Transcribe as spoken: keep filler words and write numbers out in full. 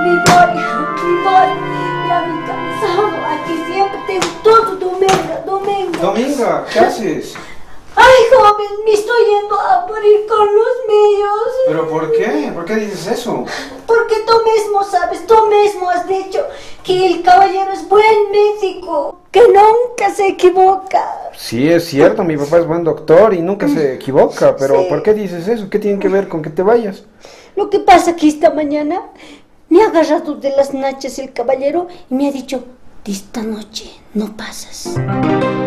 Me voy, me voy. Ya me he cansado. Aquí siempre tengo todo domingo, domingo. Dominga, ¿qué haces? Ay, joven, me estoy yendo a morir con los míos. ¿Pero por qué? ¿Por qué dices eso? Porque tú mismo sabes, tú mismo has dicho que el caballero es buen médico, que nunca se equivoca. Sí, es cierto, mi papá es buen doctor y nunca se equivoca, pero Sí. ¿por qué dices eso? ¿Qué tiene que ver con que te vayas? Lo que pasa que esta mañana me ha agarrado de las nachas el caballero y me ha dicho, de esta noche no pasas.